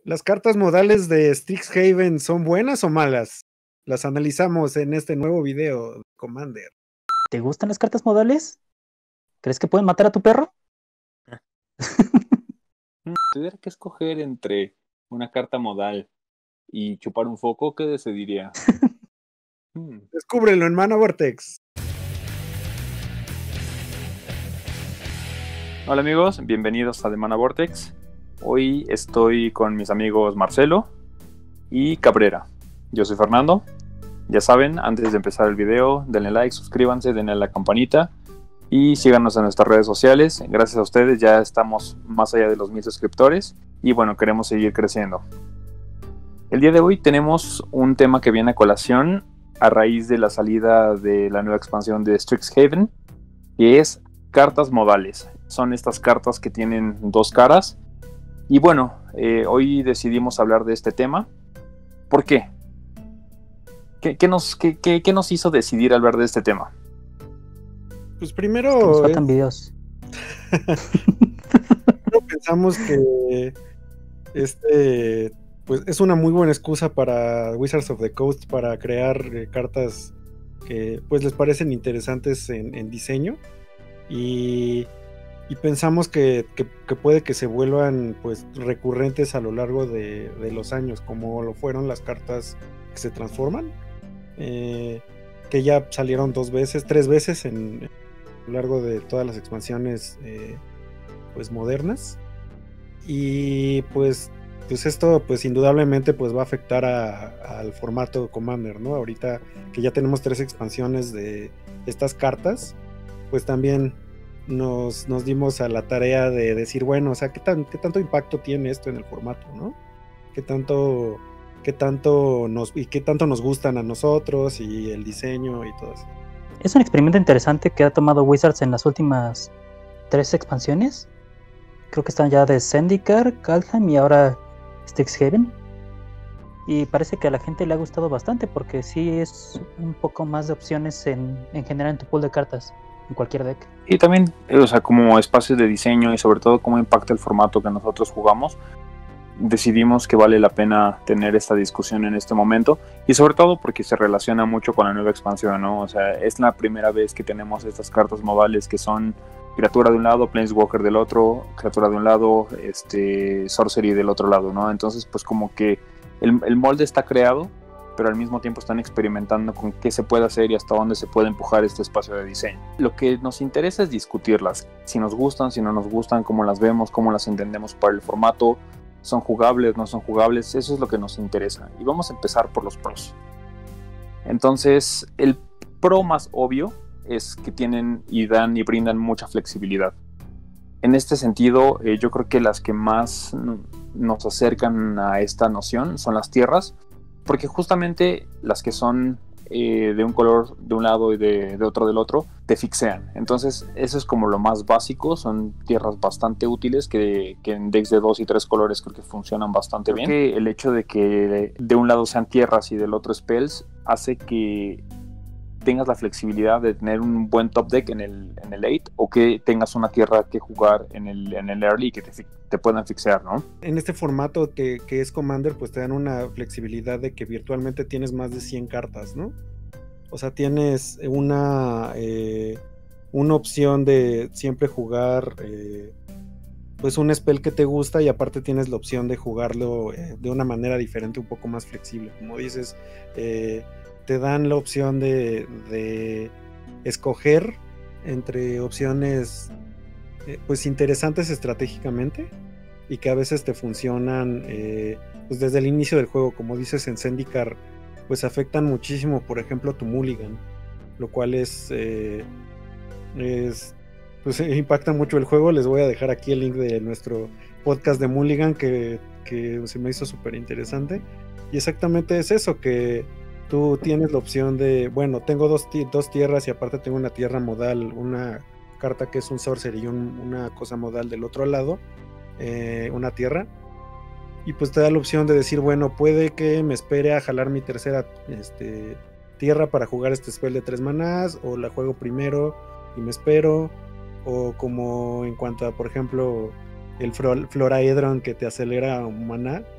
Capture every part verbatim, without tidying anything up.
¿Las cartas modales de Strixhaven son buenas o malas? Las analizamos en este nuevo video de Commander. ¿Te gustan las cartas modales? ¿Crees que pueden matar a tu perro? Si tuviera que escoger entre una carta modal y chupar un foco, ¿qué decidiría? hmm. Descúbrelo en Mana Vortex. Hola amigos, bienvenidos a The Mana Vortex. Hoy estoy con mis amigos Marcelo y Cabrera. Yo soy Fernando. Ya saben, antes de empezar el video, denle like, suscríbanse, denle a la campanita y síganos en nuestras redes sociales. Gracias a ustedes ya estamos más allá de los mil suscriptores y bueno, queremos seguir creciendo. El día de hoy tenemos un tema que viene a colación a raíz de la salida de la nueva expansión de Strixhaven, que es cartas modales. Son estas cartas que tienen dos caras. Y bueno, eh, hoy decidimos hablar de este tema. ¿Por qué? ¿Qué, qué, nos, qué, qué, ¿Qué nos hizo decidir hablar de este tema? Pues primero... Es que nos es... faltan videos. Primero pensamos que este... pues es una muy buena excusa para Wizards of the Coast para crear eh, cartas que pues les parecen interesantes en, en diseño y, y pensamos que, que, que puede que se vuelvan pues recurrentes a lo largo de, de los años, como lo fueron las cartas que se transforman, eh, que ya salieron dos veces, tres veces en, en a lo largo de todas las expansiones eh, pues modernas, y pues pues esto pues indudablemente pues va a afectar a, al formato Commander, ¿no? Ahorita que ya tenemos tres expansiones de estas cartas, pues también nos, nos dimos a la tarea de decir, bueno, o sea, ¿qué, tan, qué tanto impacto tiene esto en el formato, ¿no? ¿Qué tanto, qué tanto nos, y qué tanto nos gustan a nosotros y el diseño y todo eso? Es un experimento interesante que ha tomado Wizards en las últimas tres expansiones. Creo que están ya de Zendikar, Kaldheim y ahora Strixhaven. Y parece que a la gente le ha gustado bastante porque sí es un poco más de opciones en, en general en tu pool de cartas, en cualquier deck. Y también, o sea, como espacios de diseño y sobre todo cómo impacta el formato que nosotros jugamos, decidimos que vale la pena tener esta discusión en este momento y sobre todo porque se relaciona mucho con la nueva expansión, ¿no? O sea, es la primera vez que tenemos estas cartas modales que son criatura de un lado, Planeswalker del otro, criatura de un lado, este, Sorcery del otro lado, ¿no? Entonces, pues como que el, el molde está creado, pero al mismo tiempo están experimentando con qué se puede hacer y hasta dónde se puede empujar este espacio de diseño. Lo que nos interesa es discutirlas, si nos gustan, si no nos gustan, cómo las vemos, cómo las entendemos para el formato, son jugables, no son jugables, eso es lo que nos interesa. Y vamos a empezar por los pros. Entonces, el pro más obvio es que tienen y dan y brindan mucha flexibilidad. En este sentido, eh, yo creo que las que más nos acercan a esta noción son las tierras, porque justamente las que son eh, de un color de un lado y de, de otro del otro, te fixean. Entonces, eso es como lo más básico, son tierras bastante útiles que, que en decks de dos y tres colores creo que funcionan bastante bien. Creo que el hecho de que de un lado sean tierras y del otro spells hace que tengas la flexibilidad de tener un buen top deck en el, en el late o que tengas una tierra que jugar en el, en el early y que te, te puedan fixear, ¿no? En este formato que, que es Commander, pues te dan una flexibilidad de que virtualmente tienes más de cien cartas, ¿no? O sea, tienes una, eh, una opción de siempre jugar eh, pues un spell que te gusta y aparte tienes la opción de jugarlo eh, de una manera diferente, un poco más flexible. Como dices, eh, te dan la opción de, de escoger entre opciones eh, pues interesantes estratégicamente y que a veces te funcionan eh, pues desde el inicio del juego, como dices en Zendikar, pues afectan muchísimo, por ejemplo, tu mulligan, lo cual es, eh, es pues impacta mucho el juego. Les voy a dejar aquí el link de nuestro podcast de mulligan que, que se me hizo súper interesante, y exactamente es eso, que tú tienes la opción de, bueno, tengo dos, dos tierras y aparte tengo una tierra modal, una carta que es un sorcery y un, una cosa modal del otro lado, eh, una tierra, y pues te da la opción de decir, bueno, puede que me espere a jalar mi tercera este, tierra para jugar este spell de tres manás, o la juego primero y me espero, o como en cuanto a, por ejemplo, el Floraedron que te acelera un maná,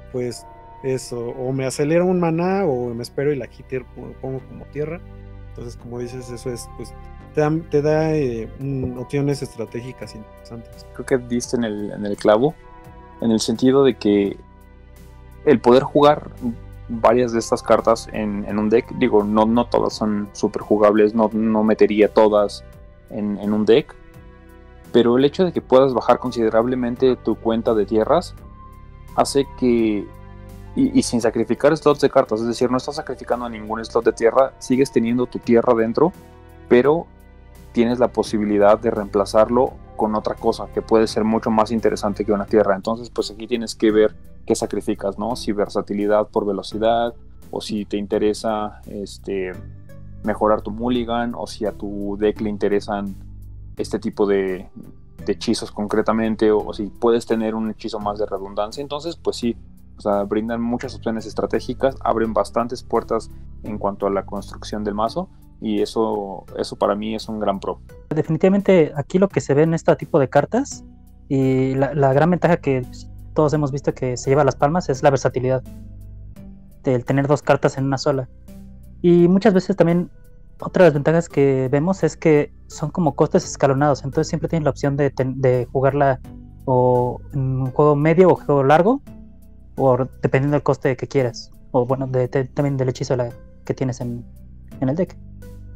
pues eso, o me acelera un maná o me espero y la hitter pongo como tierra. Entonces, como dices, eso es, pues te da, te da eh, mm, opciones estratégicas interesantes. Creo que diste en el, en el clavo, en el sentido de que el poder jugar varias de estas cartas en, en un deck, digo, no, no todas son súper jugables, no, no metería todas en, en un deck, pero el hecho de que puedas bajar considerablemente tu cuenta de tierras hace que, y, y sin sacrificar slots de cartas, es decir, no estás sacrificando a ningún slot de tierra, sigues teniendo tu tierra dentro, pero tienes la posibilidad de reemplazarlo con otra cosa que puede ser mucho más interesante que una tierra. Entonces, pues aquí tienes que ver qué sacrificas, ¿no? Si versatilidad por velocidad, o si te interesa este, mejorar tu mulligan, o si a tu deck le interesan este tipo de, de hechizos concretamente, o, o si puedes tener un hechizo más de redundancia. Entonces, pues sí, o sea, brindan muchas opciones estratégicas, abren bastantes puertas en cuanto a la construcción del mazo, y eso, eso para mí es un gran pro. Definitivamente aquí lo que se ve en este tipo de cartas, y la, la gran ventaja que todos hemos visto que se lleva las palmas, es la versatilidad del tener dos cartas en una sola. Y muchas veces también otra de las ventajas que vemos es que son como costes escalonados, entonces siempre tienes la opción de, ten, de jugarla o en un juego medio o juego largo, o dependiendo del coste que quieras, o bueno, de, de, también del hechizo la, que tienes en, en el deck.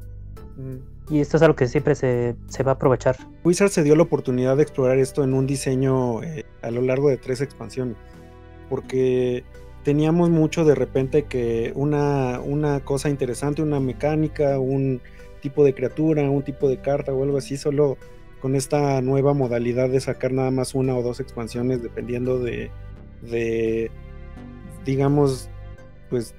Mm. Y esto es algo que siempre se, se va a aprovechar. Wizard se dio la oportunidad de explorar esto en un diseño eh, a lo largo de tres expansiones, porque teníamos mucho de repente que una, una cosa interesante, una mecánica, un tipo de criatura, un tipo de carta o algo así, solo con esta nueva modalidad de sacar nada más una o dos expansiones dependiendo de, de digamos, pues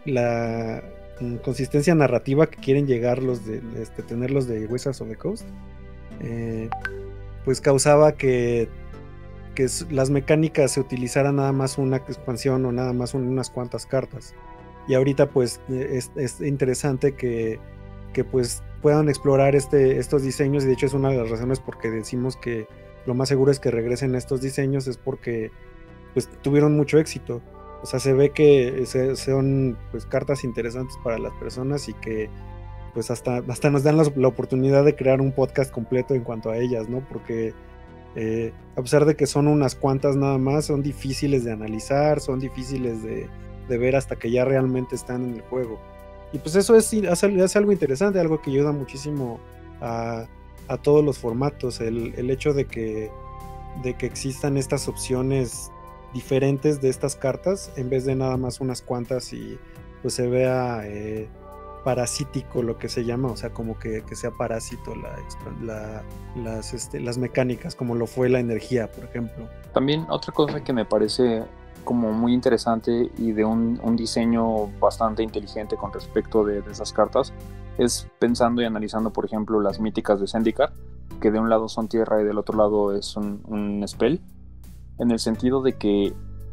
la consistencia narrativa que quieren llegar los de este, tener los de Wizards of the Coast, eh, pues causaba que, que las mecánicas se utilizaran nada más una expansión o nada más un, unas cuantas cartas. Y ahorita pues es, es interesante que, que pues puedan explorar este, estos diseños, y de hecho es una de las razones por que decimos que lo más seguro es que regresen estos diseños, es porque pues tuvieron mucho éxito. O sea, se ve que se, son pues cartas interesantes para las personas, y que pues hasta, hasta nos dan la, la oportunidad de crear un podcast completo en cuanto a ellas, ¿no? Porque eh, a pesar de que son unas cuantas nada más, son difíciles de analizar, son difíciles de, de ver hasta que ya realmente están en el juego. Y pues eso es, es algo interesante, algo que ayuda muchísimo a, a todos los formatos, el, el hecho de que, de que existan estas opciones diferentes de estas cartas en vez de nada más unas cuantas, y pues se vea eh, parasítico, lo que se llama, o sea, como que, que sea parásito la, la, las, este, las mecánicas, como lo fue la energía, por ejemplo. También otra cosa que me parece como muy interesante y de un, un diseño bastante inteligente con respecto de, de esas cartas es pensando y analizando, por ejemplo, las míticas de Zendikar, que de un lado son tierra y del otro lado es un, un spell, en el sentido de que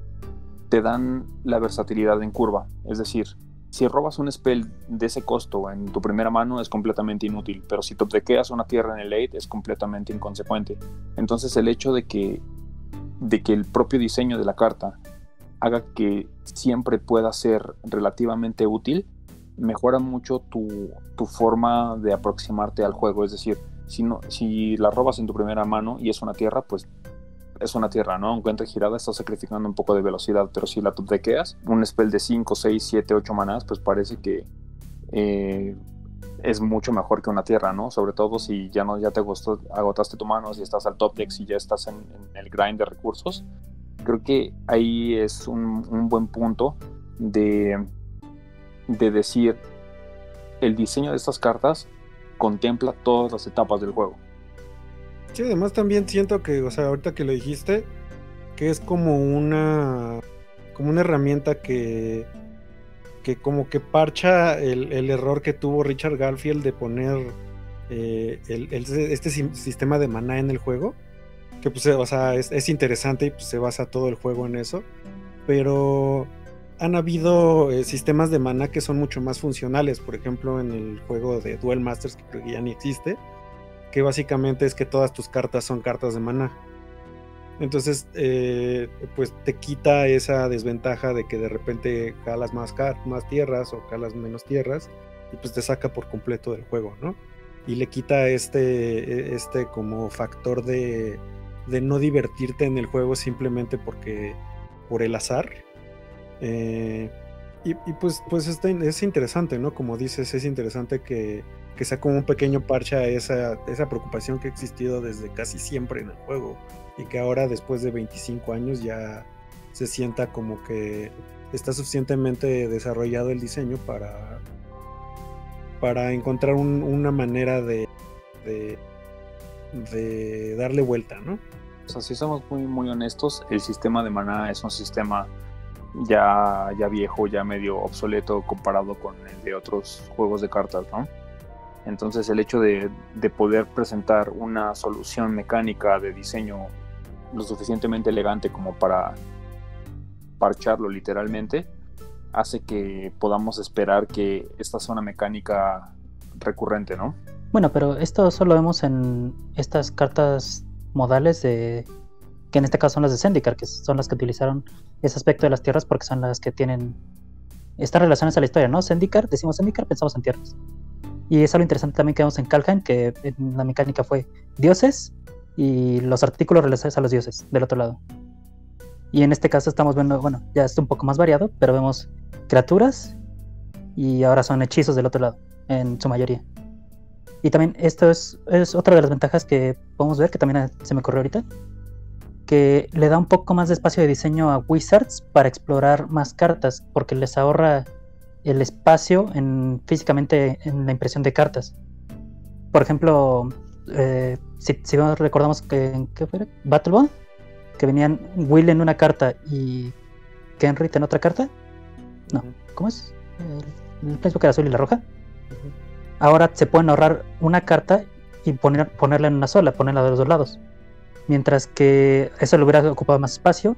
te dan la versatilidad en curva. Es decir, si robas un spell de ese costo en tu primera mano es completamente inútil, pero si te obsequias una tierra en el late es completamente inconsecuente. Entonces el hecho de que, de que el propio diseño de la carta haga que siempre pueda ser relativamente útil, mejora mucho tu, tu forma de aproximarte al juego. Es decir, si, no, si la robas en tu primera mano y es una tierra, pues es una tierra, ¿no? Aunque entre girada estás sacrificando un poco de velocidad, pero si la tupdequeas, un spell de cinco, seis, siete, ocho manás, pues parece que eh, es mucho mejor que una tierra, ¿no? Sobre todo si ya no ya te gustó, agotaste tu mano, si estás al top deck, si ya estás en, en el grind de recursos. Creo que ahí es un, un buen punto de, de decir, el diseño de estas cartas contempla todas las etapas del juego. Sí, además también siento que, o sea, ahorita que lo dijiste, que es como una como una herramienta que que como que parcha el, el error que tuvo Richard Garfield de poner eh, el, el, este sistema de maná en el juego, que pues, o sea, es, es interesante y pues se basa todo el juego en eso, pero han habido eh, sistemas de maná que son mucho más funcionales. Por ejemplo, en el juego de Duel Masters, que creo que ya ni existe, que básicamente es que todas tus cartas son cartas de maná. Entonces, eh, pues te quita esa desventaja de que de repente jalas más, más tierras o jalas menos tierras y pues te saca por completo del juego, ¿no? Y le quita este, este como factor de, de no divertirte en el juego simplemente porque por el azar. Eh, y, y pues, pues este, es interesante, ¿no? Como dices, es interesante que, que sea como un pequeño parche a esa, esa preocupación que ha existido desde casi siempre en el juego. Y que ahora, después de veinticinco años, ya se sienta como que está suficientemente desarrollado el diseño para, para encontrar un, una manera de, de, de darle vuelta, ¿no? O sea, si somos muy, muy honestos, el sistema de maná es un sistema ya, ya viejo, ya medio obsoleto comparado con el de otros juegos de cartas, ¿no? Entonces el hecho de, de poder presentar una solución mecánica de diseño lo suficientemente elegante como para parcharlo literalmente, hace que podamos esperar que esta sea una mecánica recurrente, ¿no? Bueno, pero esto solo vemos en estas cartas modales de, que en este caso son las de Zendikar, que son las que utilizaron ese aspecto de las tierras porque son las que tienen estas relaciones a la historia, ¿no? Zendikar, decimos Zendikar, pensamos en tierras. Y es algo interesante también que vemos en Kaldheim, que en la mecánica fue dioses y los artículos relacionados a los dioses del otro lado. Y en este caso estamos viendo, bueno, ya está un poco más variado, pero vemos criaturas y ahora son hechizos del otro lado, en su mayoría. Y también esto es, es otra de las ventajas que podemos ver, que también se me ocurrió ahorita, que le da un poco más de espacio de diseño a Wizards para explorar más cartas, porque les ahorra el espacio en, físicamente en la impresión de cartas. Por ejemplo, eh, si, si recordamos que, ¿qué fue? Battlebond, que venían Will en una carta y Kenrith en otra carta. No, ¿cómo es? El, el Planeswalker azul y la roja. Uh-huh. Ahora se pueden ahorrar una carta y poner, ponerla en una sola, ponerla de los dos lados. Mientras que eso le hubiera ocupado más espacio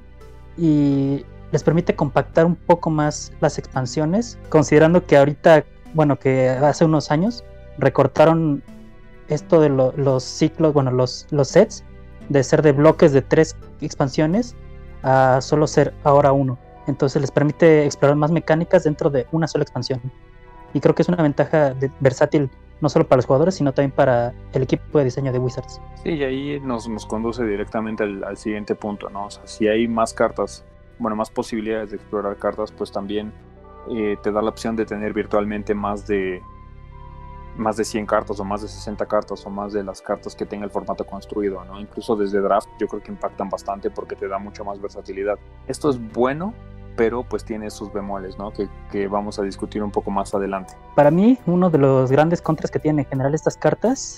y les permite compactar un poco más las expansiones, considerando que ahorita, bueno, que hace unos años recortaron esto de lo, los ciclos, bueno, los, los sets, de ser de bloques de tres expansiones a solo ser ahora uno. Entonces les permite explorar más mecánicas dentro de una sola expansión. Y creo que es una ventaja de, versátil no solo para los jugadores, sino también para el equipo de diseño de Wizards. Sí, y ahí nos, nos conduce directamente al, al siguiente punto, ¿no? O sea, si hay más cartas, bueno, más posibilidades de explorar cartas, pues también eh, te da la opción de tener virtualmente más de más de cien cartas o más de sesenta cartas o más de las cartas que tenga el formato construido, ¿no? Incluso desde draft yo creo que impactan bastante porque te da mucha más versatilidad. Esto es bueno, pero pues tiene sus bemoles, ¿no? Que, que vamos a discutir un poco más adelante. Para mí, uno de los grandes contras que tienen en general estas cartas,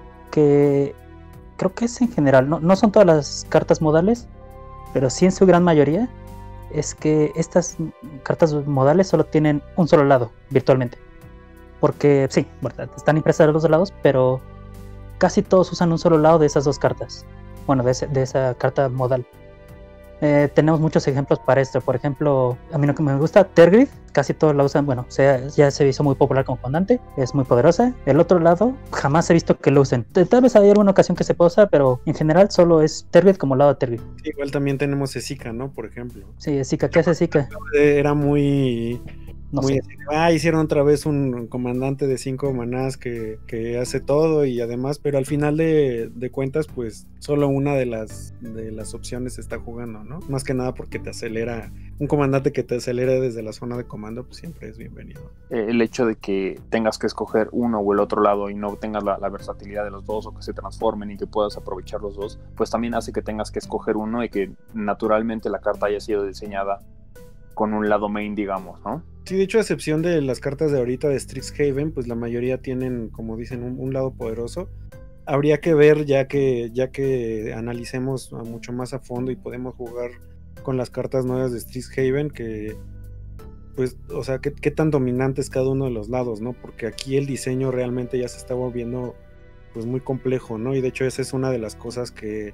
que creo que es en general, no, no son todas las cartas modales, pero sí en su gran mayoría, es que estas cartas modales solo tienen un solo lado, virtualmente. Porque sí, ¿verdad? Están impresas de los dos lados, pero casi todos usan un solo lado de esas dos cartas. Bueno, de, ese, de esa carta modal. Eh, tenemos muchos ejemplos para esto. Por ejemplo, a mí lo que me gusta, Tergrid, casi todos la usan. Bueno, sea, ya se hizo muy popular como comandante, es muy poderosa. El otro lado, jamás he visto que lo usen. Tal vez hay alguna ocasión que se pueda usar, pero en general solo es Tergrid como lado de Tergrid. Sí, igual también tenemos Esika, ¿no? Por ejemplo. Sí, Esika, ¿qué hace Esika? Era muy... No Muy sé. así, ah, hicieron otra vez un comandante de cinco manás que, que hace todo y además, pero al final de, de cuentas, pues solo una de las de las opciones está jugando, ¿no? Más que nada porque te acelera, un comandante que te acelera desde la zona de comando, pues siempre es bienvenido. El hecho de que tengas que escoger uno o el otro lado y no tengas la, la versatilidad de los dos o que se transformen y que puedas aprovechar los dos, pues también hace que tengas que escoger uno y que naturalmente la carta haya sido diseñada con un lado main, digamos, ¿no? Sí, de hecho, a excepción de las cartas de ahorita de Strixhaven, pues la mayoría tienen, como dicen, un, un lado poderoso. Habría que ver ya que, ya que analicemos mucho más a fondo y podemos jugar con las cartas nuevas de Strixhaven, que pues, o sea, qué, qué tan dominante es cada uno de los lados, ¿no? Porque aquí el diseño realmente ya se está volviendo pues muy complejo, ¿no? Y de hecho esa es una de las cosas que,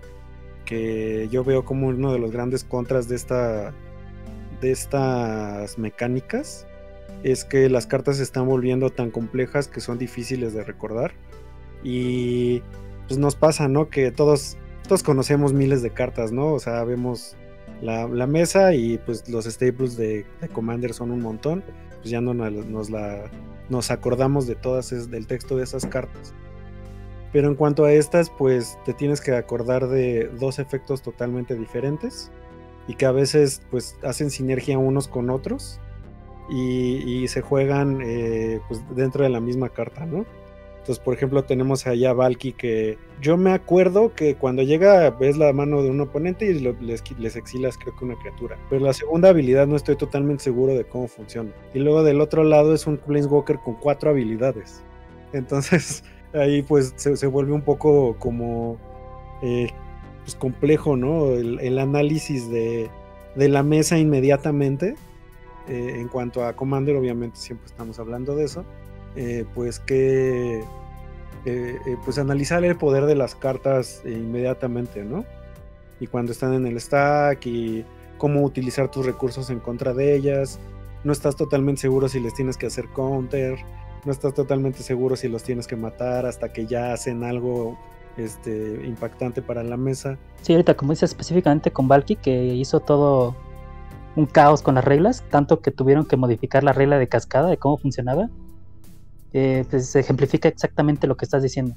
que yo veo como uno de los grandes contras de esta... de estas mecánicas, es que las cartas se están volviendo tan complejas que son difíciles de recordar y pues nos pasa, ¿no? Que todos todos conocemos miles de cartas, ¿no? O sea, vemos la, la mesa y pues los staples de, de Commander son un montón, pues ya no nos, la, nos acordamos de todas, es, del texto de esas cartas. Pero en cuanto a estas, pues te tienes que acordar de dos efectos totalmente diferentes y que a veces pues hacen sinergia unos con otros y, y se juegan eh, pues dentro de la misma carta, ¿no? Entonces, por ejemplo, tenemos allá a Valky, que yo me acuerdo que cuando llega ves la mano de un oponente y lo, les, les exilas creo que una criatura. Pero la segunda habilidad no estoy totalmente seguro de cómo funciona. Y luego del otro lado es un Planeswalker con cuatro habilidades. Entonces ahí pues se, se vuelve un poco como eh, pues complejo, ¿no? El, el análisis de, de la mesa inmediatamente. Eh, en cuanto a Commander, obviamente siempre estamos hablando de eso. Eh, pues que eh, eh, pues analizar el poder de las cartas eh, inmediatamente, ¿no? Y cuando están en el stack y cómo utilizar tus recursos en contra de ellas. No estás totalmente seguro si les tienes que hacer counter, no estás totalmente seguro si los tienes que matar hasta que ya hacen algo este, impactante para la mesa. Sí, ahorita como dices específicamente con Valky, que hizo todo un caos con las reglas, tanto que tuvieron que modificar la regla de cascada de cómo funcionaba. Eh, pues se ejemplifica exactamente lo que estás diciendo,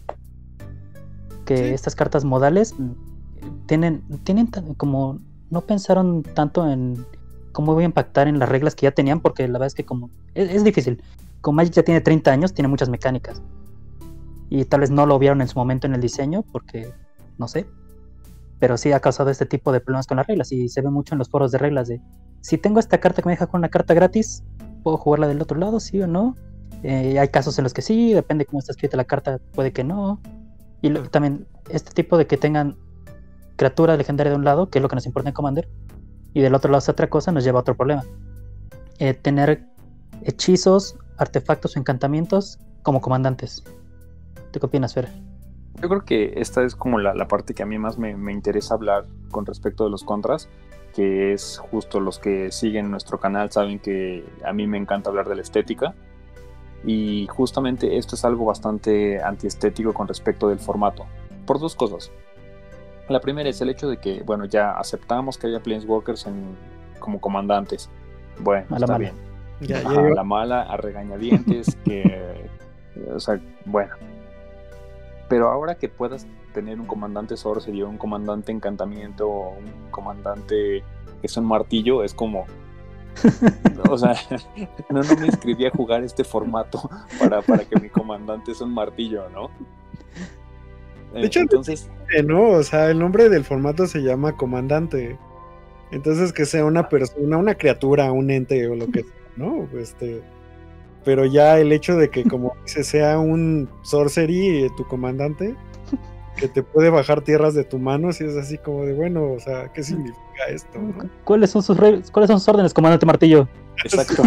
que sí. Estas cartas modales tienen, tienen como no pensaron tanto en cómo voy a impactar en las reglas que ya tenían, porque la verdad es que como es, es difícil, como Magic ya tiene treinta años, tiene muchas mecánicas y tal vez no lo vieron en su momento en el diseño porque no sé, pero sí ha causado este tipo de problemas con las reglas y se ve mucho en los foros de reglas de si tengo esta carta que me deja con una carta gratis, ¿puedo jugarla del otro lado, sí o no? Eh, hay casos en los que sí, depende cómo está escrita la carta, puede que no. Y lo, también este tipo de que tengan criatura legendaria de un lado, que es lo que nos importa en Commander, y del otro lado es otra cosa, nos lleva a otro problema. Eh, tener hechizos, artefactos o encantamientos como comandantes. ¿Tú qué opinas, Fer? Yo creo que esta es como la, la parte que a mí más me, me interesa hablar con respecto de los contras, que es justo los que siguen nuestro canal saben que a mí me encanta hablar de la estética. Y justamente esto es algo bastante antiestético con respecto del formato, por dos cosas. La primera es el hecho de que, bueno, ya aceptamos que haya Planeswalkers en, como comandantes. Bueno, a está la bien. Ya, a ya, la mala, a regañadientes, que, o sea, bueno. Pero ahora que puedas tener un comandante sorcery, un comandante encantamiento, o un comandante que es un martillo, es como... O sea, no, no me inscribí a jugar este formato para, para que mi comandante es un martillo, ¿no? De hecho, entonces, no, o sea, el nombre del formato se llama comandante. Entonces que sea una persona, una criatura, un ente o lo que sea, ¿no? Este, pero ya el hecho de que como dice sea un sorcery tu comandante que te puede bajar tierras de tu mano, si es así como de bueno, o sea, ¿qué significa esto, no? ¿Cuáles son sus re- cuáles son sus órdenes, comandante martillo? Exacto.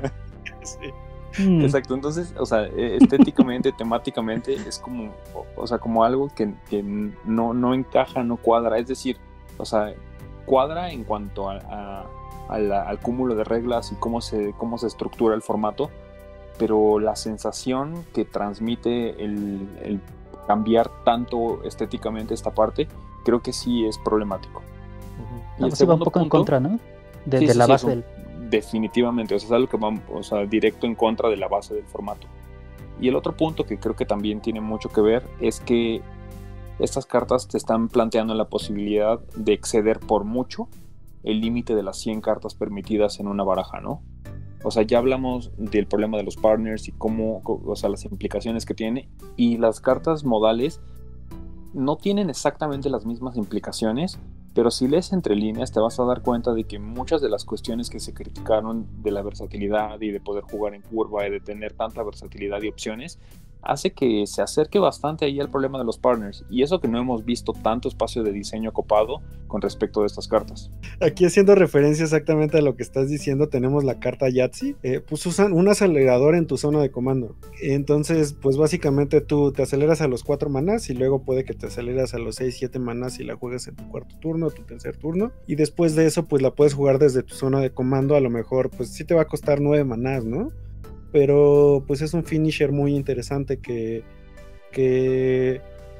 Sí. Mm. Exacto, entonces, o sea, estéticamente, temáticamente es como, o sea, como algo que, que no, no encaja, no cuadra, es decir, o sea, cuadra en cuanto a, a, a la, al cúmulo de reglas y cómo se, cómo se estructura el formato, pero la sensación que transmite el, el cambiar tanto estéticamente esta parte, creo que sí es problemático. Uh-huh. Y el segundo va un poco punto, en contra, ¿no? De, sí, de sí, la sí, base un, del... Definitivamente, o sea, es algo que va, o sea, directo en contra de la base del formato. Y el otro punto que creo que también tiene mucho que ver es que estas cartas te están planteando la posibilidad de exceder por mucho el límite de las cien cartas permitidas en una baraja, ¿no? O sea, ya hablamos del problema de los partners y cómo, o sea, las implicaciones que tiene, y las cartas modales no tienen exactamente las mismas implicaciones, pero si lees entre líneas te vas a dar cuenta de que muchas de las cuestiones que se criticaron de la versatilidad y de poder jugar en curva y de tener tanta versatilidad y opciones, hace que se acerque bastante ahí al problema de los partners, y eso que no hemos visto tanto espacio de diseño copado con respecto de estas cartas. Aquí haciendo referencia exactamente a lo que estás diciendo, tenemos la carta Yahtzee, eh, pues usan un acelerador en tu zona de comando, entonces pues básicamente tú te aceleras a los cuatro manás y luego puede que te aceleras a los seis, siete manás y la juegues en tu cuarto turno, tu tercer turno, y después de eso pues la puedes jugar desde tu zona de comando, a lo mejor pues sí te va a costar nueve manás, ¿no? Pero pues es un finisher muy interesante que, que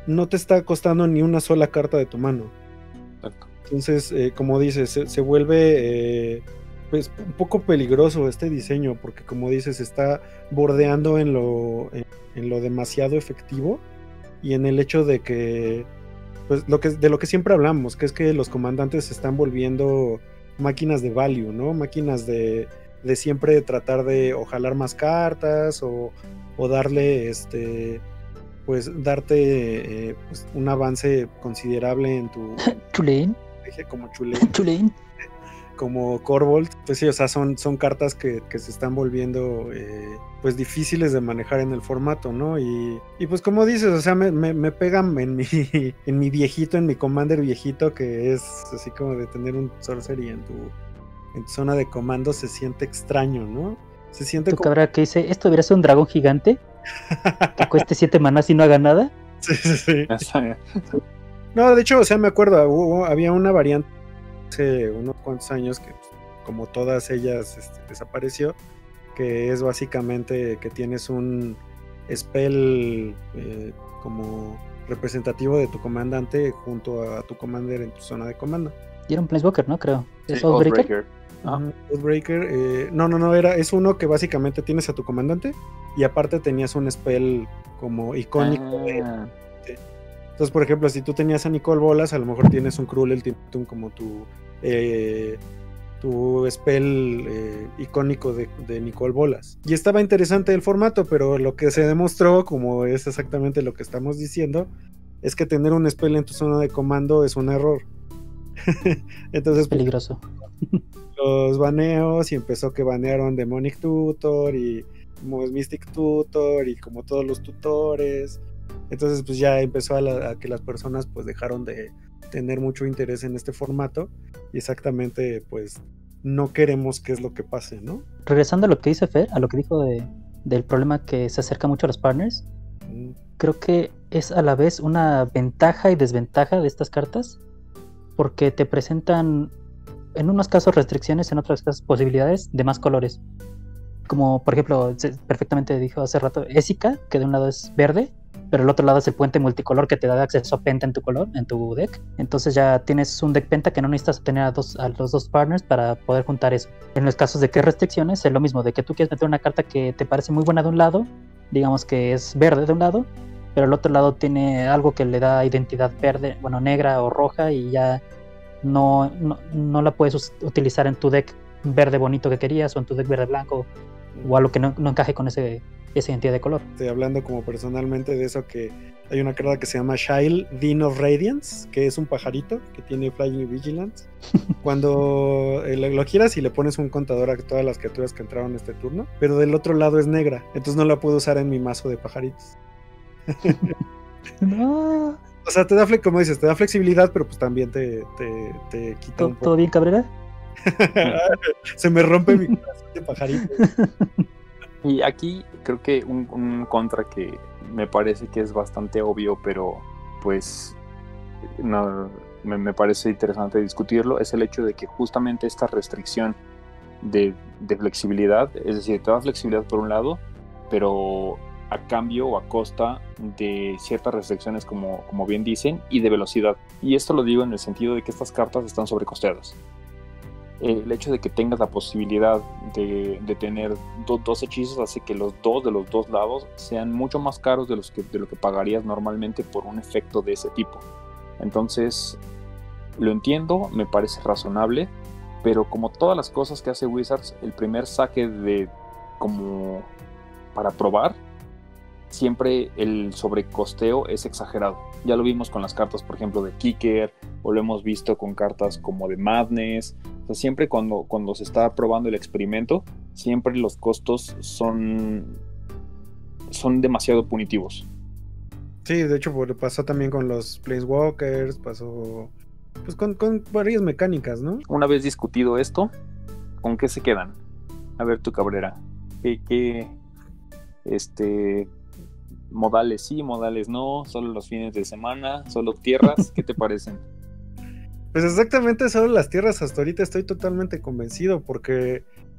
no te está costando ni una sola carta de tu mano. Exacto. Entonces, eh, como dices, se, se vuelve eh, pues, un poco peligroso este diseño, porque como dices, está bordeando en lo, en, en lo demasiado efectivo y en el hecho de que, pues, lo que, de lo que siempre hablamos, que es que los comandantes se están volviendo máquinas de value, ¿no? Máquinas de, de siempre tratar de o jalar más cartas o, o darle, este, pues, darte eh, pues, un avance considerable en tu... Chulain. como Chulain. Chulain. Como Corvold, pues sí, o sea, son, son cartas que, que se están volviendo eh, pues difíciles de manejar en el formato, ¿no? Y, y pues como dices, o sea, me, me, me pegan en mi, en mi viejito, en mi Commander viejito, que es así como de tener un Sorcery en tu, en tu zona de comando, se siente extraño, ¿no? Se siente ¿Tu como... cabra que dice, esto debería ser un dragón gigante que cueste siete manás y no haga nada? Sí, sí, sí. No, de hecho, o sea, me acuerdo, hubo, había una variante hace unos cuantos años que, pues, como todas ellas, este, desapareció, que es básicamente que tienes un spell eh, como representativo de tu comandante junto a tu commander en tu zona de comando. Y era un Planeswalker, ¿no? Creo. ¿Es Sí, Oathbreaker? Oathbreaker. Uh, Oathbreaker, eh, no, no, no, era, es uno que básicamente tienes a tu comandante y aparte tenías un spell como icónico. Ah. De, Entonces, por ejemplo, si tú tenías a Nicole Bolas, a lo mejor tienes un Cruel Ultimatum como tu eh, tu spell eh, icónico de, de Nicole Bolas. Y estaba interesante el formato, pero lo que se demostró, como es exactamente lo que estamos diciendo, es que tener un spell en tu zona de comando es un error. Entonces, peligroso. Los baneos, y empezó que banearon Demonic Tutor y Mystic Tutor y como todos los tutores. Entonces pues ya empezó a, la, a que las personas pues dejaron de tener mucho interés en este formato y exactamente pues no queremos que es lo que pase, ¿no? Regresando a lo que dice Fer, a lo que dijo de, del problema que se acerca mucho a los partners, mm. creo que es a la vez una ventaja y desventaja de estas cartas porque te presentan en unos casos restricciones, en otros casos posibilidades de más colores. Como por ejemplo, perfectamente dijo hace rato, Esika, que de un lado es verde, pero el otro lado es el puente multicolor que te da acceso a Penta en tu color, en tu deck. Entonces ya tienes un deck Penta que no necesitas tener a, dos, a los dos partners para poder juntar eso. En los casos de que restricciones, es lo mismo, de que tú quieres meter una carta que te parece muy buena de un lado, digamos que es verde de un lado, pero el otro lado tiene algo que le da identidad verde, bueno, negra o roja, y ya no, no, no la puedes utilizar en tu deck verde bonito que querías, o en tu deck verde blanco, o algo que no, no encaje con ese, esa identidad de color. Estoy hablando como personalmente de eso, que hay una carta que se llama Shail, Dean of Radiance, que es un pajarito que tiene Flying Vigilance. Cuando eh, lo quieras y le pones un contador a todas las criaturas que entraron este turno, pero del otro lado es negra, entonces no la puedo usar en mi mazo de pajaritos. No. O sea, te da, como dices, te da flexibilidad, pero pues también te, te, te quita ¿Todo, un poco. ¿Todo bien, Cabrera? Se me rompe mi corazón de pajarito. Y aquí creo que un, un contra que me parece que es bastante obvio, pero pues no, me, me parece interesante discutirlo, es el hecho de que justamente esta restricción de, de flexibilidad, es decir, te da flexibilidad por un lado, pero a cambio o a costa de ciertas restricciones, como, como bien dicen, y de velocidad. Y esto lo digo en el sentido de que estas cartas están sobrecosteadas. El hecho de que tengas la posibilidad de, de tener do, dos hechizos hace que los dos de los dos lados sean mucho más caros de, los que, de lo que pagarías normalmente por un efecto de ese tipo. Entonces, lo entiendo, me parece razonable, pero como todas las cosas que hace Wizards, el primer saque de como para probar, siempre el sobrecosteo es exagerado. Ya lo vimos con las cartas, por ejemplo, de Kicker, o lo hemos visto con cartas como de Madness. O sea, siempre cuando, cuando se está probando el experimento, siempre los costos son, son demasiado punitivos. Sí, de hecho pasó también con los Planeswalkers, pasó pues con, con varias mecánicas, ¿no? Una vez discutido esto, ¿con qué se quedan? A ver, tu Cabrera, ¿qué, qué este... modales sí, modales no, solo los fines de semana, solo tierras? ¿Qué te parecen? Pues exactamente, solo las tierras hasta ahorita estoy totalmente convencido, porque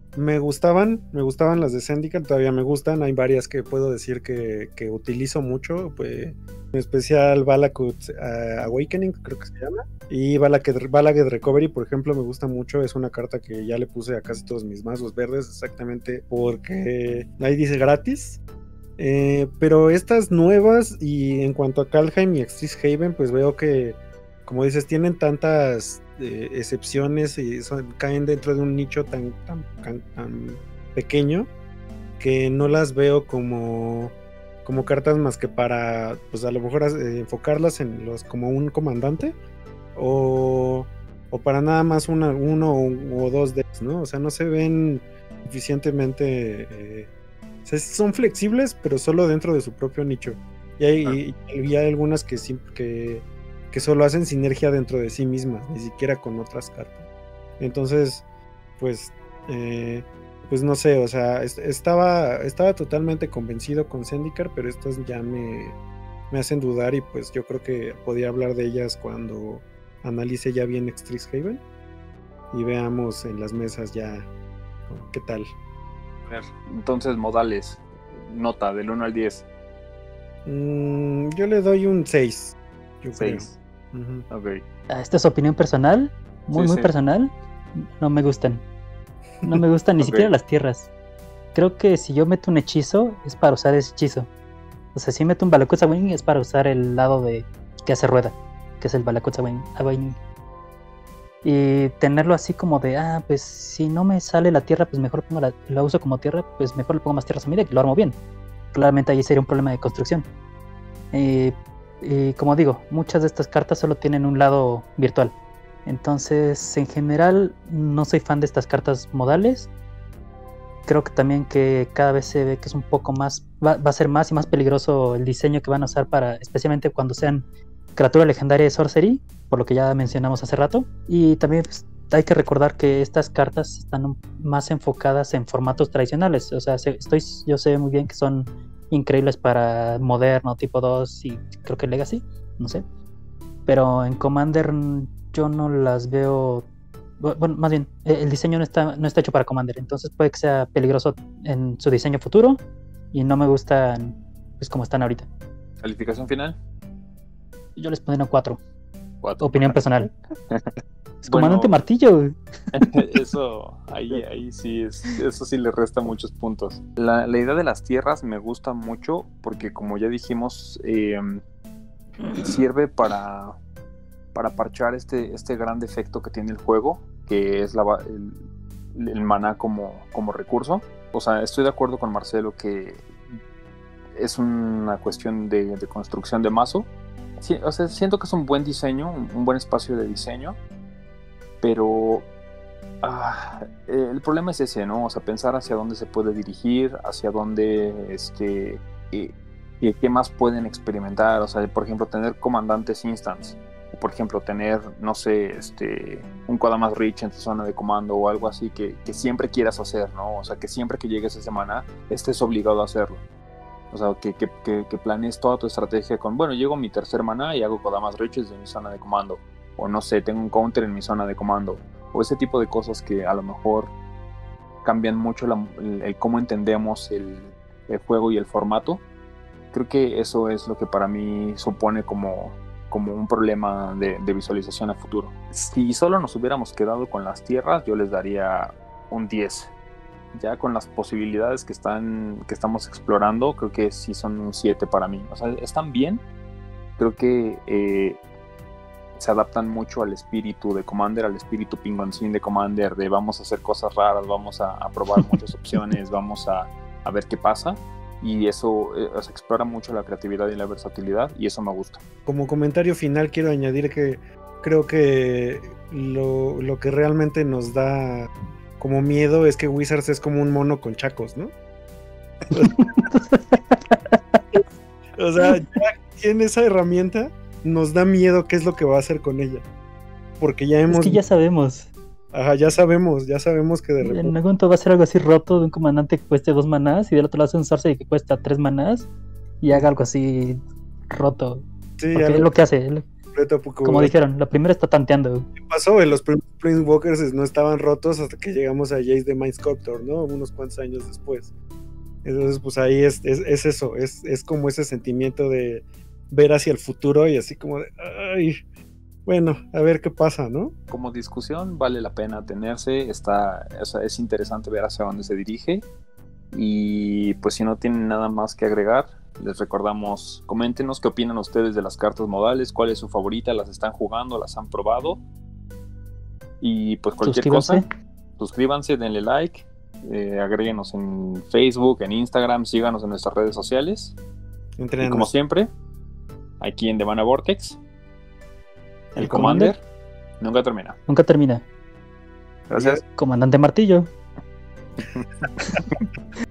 me gustaban, me gustaban las de Zendikar, todavía me gustan, hay varias que puedo decir que, que utilizo mucho, pues, en especial Valakut uh, Awakening, creo que se llama, y Valakut, Valakut Recovery, por ejemplo, me gusta mucho, es una carta que ya le puse a casi todos mis mazos verdes, exactamente porque ahí dice gratis. Eh, pero estas nuevas, y en cuanto a Kaldheim y Strixhaven, pues veo que, como dices, tienen tantas eh, excepciones y son, caen dentro de un nicho tan, tan, tan, tan pequeño que no las veo como, como cartas más que para, pues a lo mejor eh, enfocarlas en los como un comandante o, o para nada más una, uno o, o dos decks, ¿no? O sea, no se ven suficientemente... Eh, O sea, son flexibles, pero solo dentro de su propio nicho. Y hay, ah. y, y hay algunas que, que, que solo hacen sinergia dentro de sí mismas, ni siquiera con otras cartas. Entonces, pues, eh, pues no sé, o sea, est- estaba, estaba totalmente convencido con Zendikar, pero estas ya me, me hacen dudar y pues yo creo que podía hablar de ellas cuando analice ya bien Strixhaven y veamos en las mesas ya qué tal. Entonces, modales, nota del uno al diez. Mm, yo le doy un seis. seis. Uh-huh. Okay. Esta es opinión personal, muy, sí, muy sí. personal. No me gustan. No me gustan ni okay. siquiera las tierras. Creo que si yo meto un hechizo, es para usar ese hechizo. O sea, si meto un Valakut Awakening, es para usar el lado de que hace rueda, que es el Valakut Awakening. Y tenerlo así como de, ah, pues si no me sale la tierra, pues mejor pongo la, la uso como tierra, pues mejor le pongo más tierras a mi deck, lo armo bien. Claramente ahí sería un problema de construcción. Y, y como digo, muchas de estas cartas solo tienen un lado virtual. Entonces, en general, no soy fan de estas cartas modales. Creo que también que cada vez se ve que es un poco más, va, va a ser más y más peligroso el diseño que van a usar para, especialmente cuando sean criatura legendaria de Sorcery, por lo que ya mencionamos hace rato. Y también pues, hay que recordar que estas cartas están más enfocadas en formatos tradicionales. O sea, estoy, yo sé muy bien que son increíbles para Moderno, tipo dos y creo que Legacy, no sé. Pero en Commander yo no las veo... Bueno, más bien, el diseño no está, no está hecho para Commander, entonces puede que sea peligroso en su diseño futuro y no me gustan pues como están ahorita. ¿Calificación final? Yo les pondría un cuatro. cuatro. Opinión personal. Es comandante bueno, martillo. Eso, ahí, ahí sí es, eso sí le resta muchos puntos. La, la idea de las tierras me gusta mucho porque, como ya dijimos, eh, sirve para, para parchar este, este gran defecto que tiene el juego, que es la, el, el maná como, como recurso. O sea, estoy de acuerdo con Marcelo que es una cuestión de, de construcción de mazo. Sí, o sea, siento que es un buen diseño, un, un buen espacio de diseño, pero ah, el problema es ese, ¿no? O sea, pensar hacia dónde se puede dirigir, hacia dónde, este, y, y qué más pueden experimentar. O sea, por ejemplo, tener comandantes instants, o por ejemplo, tener, no sé, este, un Kodama's Reach en tu zona de comando o algo así que, que siempre quieras hacer, ¿no? O sea, que siempre que llegues a esa maná estés obligado a hacerlo. O sea, que, que, que, que planees toda tu estrategia con, bueno, llego a mi tercer maná y hago Kodama's Reaches de mi zona de comando. O no sé, tengo un counter en mi zona de comando. O ese tipo de cosas que a lo mejor cambian mucho la, el, el cómo entendemos el, el juego y el formato. Creo que eso es lo que para mí supone como, como un problema de, de visualización a futuro. Si solo nos hubiéramos quedado con las tierras, yo les daría un diez. Ya con las posibilidades que están que estamos explorando, creo que sí son un siete para mí. O sea, están bien. Creo que eh, se adaptan mucho al espíritu de Commander, al espíritu pingoncín de Commander, de vamos a hacer cosas raras, vamos a, a probar muchas opciones, vamos a, a ver qué pasa. Y eso eh, o sea, explora mucho la creatividad y la versatilidad, y eso me gusta. Como comentario final quiero añadir que creo que lo, lo que realmente nos da como miedo es que Wizards es como un mono con chacos, ¿no? O sea, ya tiene esa herramienta, nos da miedo qué es lo que va a hacer con ella. Porque ya hemos... Es que ya sabemos. Ajá, ya sabemos, ya sabemos que de repente... En algún momento va a ser algo así roto de un comandante que cueste dos manás y del otro lado hace un sorcery que cuesta tres manás y haga algo así roto. Sí, porque algo... es lo que hace. completo. Porque, como dijeron, la primera está tanteando. ¿Qué pasó? Los primeros Planeswalkers no estaban rotos hasta que llegamos a Jace the Mind Sculptor, ¿no? Unos cuantos años después. Entonces, pues ahí es, es, es eso, es, es como ese sentimiento de ver hacia el futuro y así como de, ay, bueno, a ver qué pasa, ¿no? Como discusión vale la pena tenerse, está, o sea, es interesante ver hacia dónde se dirige. Y pues si no tienen nada más que agregar, les recordamos, coméntenos qué opinan ustedes de las cartas modales, cuál es su favorita, las están jugando, las han probado. Y pues cualquier cosa, suscríbanse, denle like, eh, agréguenos en Facebook, en Instagram, síganos en nuestras redes sociales. Entrenos. Y como siempre, aquí en The Mana Vortex, el, el Commander, Commander nunca termina. Nunca termina. Gracias. Comandante Martillo.